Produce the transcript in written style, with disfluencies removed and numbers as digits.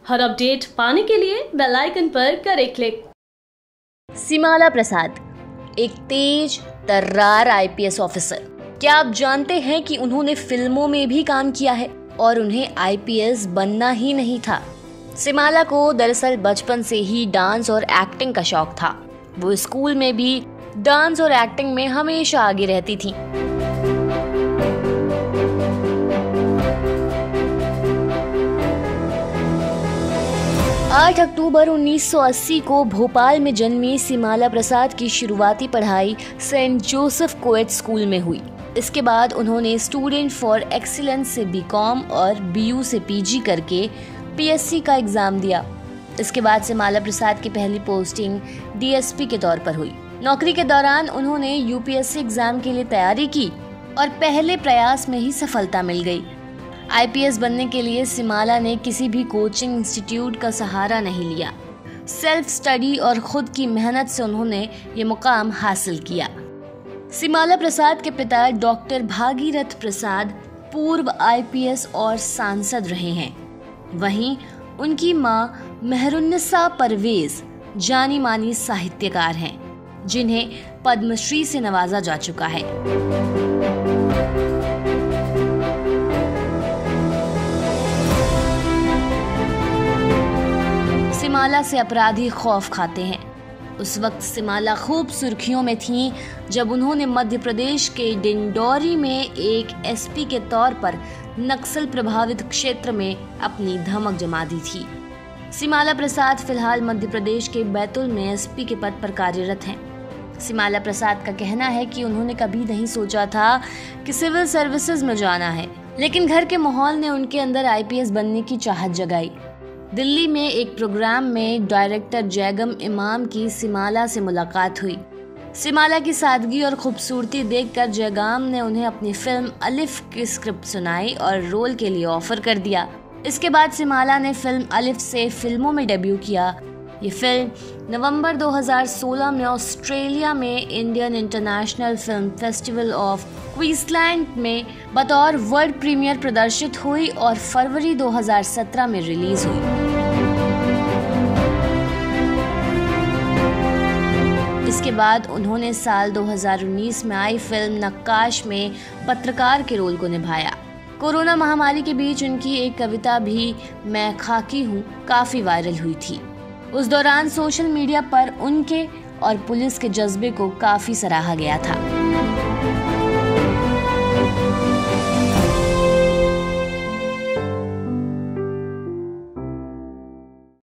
हर update पाने के लिए बेल आइकन पर करें क्लिक। सिमाला प्रसाद एक तेज तर्रार आईपीएस ऑफिसर। क्या आप जानते हैं कि उन्होंने फिल्मों में भी काम किया है और उन्हें आईपीएस बनना ही नहीं था। सिमाला को दरअसल बचपन से ही डांस और एक्टिंग का शौक था। वो स्कूल में भी डांस और एक्टिंग में हमेशा आगे रहती थी। आठ अक्टूबर 1980 को भोपाल में जन्मी सिमाला प्रसाद की शुरुआती पढ़ाई सेंट जोसेफ कोएट स्कूल में हुई। इसके बाद उन्होंने स्टूडेंट फॉर एक्सीलेंस से बीकॉम और बीयू से पीजी करके पीएससी का एग्जाम दिया। इसके बाद सिमाला प्रसाद की पहली पोस्टिंग डीएसपी के तौर पर हुई। नौकरी के दौरान उन्होंने यूपीएससी एग्जाम के लिए तैयारी की और पहले प्रयास में ही सफलता मिल गई। आईपीएस बनने के लिए सिमाला ने किसी भी कोचिंग इंस्टीट्यूट का सहारा नहीं लिया। सेल्फ स्टडी और खुद की मेहनत से उन्होंने ये मुकाम हासिल किया। सिमाला प्रसाद के पिता डॉक्टर भागीरथ प्रसाद पूर्व आईपीएस और सांसद रहे हैं। वहीं उनकी मां मेहरुन्निसा परवेज जानी मानी साहित्यकार हैं, जिन्हें पद्मश्री से नवाजा जा चुका है। सिमाला से अपराधी खौफ खाते हैं। उस वक्त सिमाला खूब सुर्खियों में थीं जब उन्होंने मध्य प्रदेश के डिंडौरी में एक एसपी के तौर पर नक्सल प्रभावित क्षेत्र में अपनी धमक जमा दी थी। सिमाला प्रसाद फिलहाल मध्य प्रदेश के बैतूल में एसपी के पद पर कार्यरत हैं। सिमाला प्रसाद का कहना है कि उन्होंने कभी नहीं सोचा था कि सिविल सर्विसेज में जाना है, लेकिन घर के माहौल ने उनके अंदर आईपीएस बनने की चाहत जगाई। दिल्ली में एक प्रोग्राम में डायरेक्टर जैगम इमाम की सिमाला से मुलाकात हुई। सिमाला की सादगी और खूबसूरती देखकर जैगम ने उन्हें अपनी फिल्म अलिफ की स्क्रिप्ट सुनाई और रोल के लिए ऑफर कर दिया। इसके बाद सिमाला ने फिल्म अलिफ से फिल्मों में डेब्यू किया। ये फिल्म नवंबर 2016 में ऑस्ट्रेलिया में Indian international film festival of Queensland में बतौर वर्ल्ड प्रीमियर प्रदर्शित हुई और फरवरी 2017 में रिलीज हुई। इसके बाद उन्होंने साल 2019 में आई फिल्म नक्काश में पत्रकार के रोल को निभाया। कोरोना महामारी के बीच उनकी एक कविता भी मैं खाकी हूँ काफी वायरल हुई थी। उस दौरान सोशल मीडिया पर उनके और पुलिस के जज्बे को काफी सराहा गया था।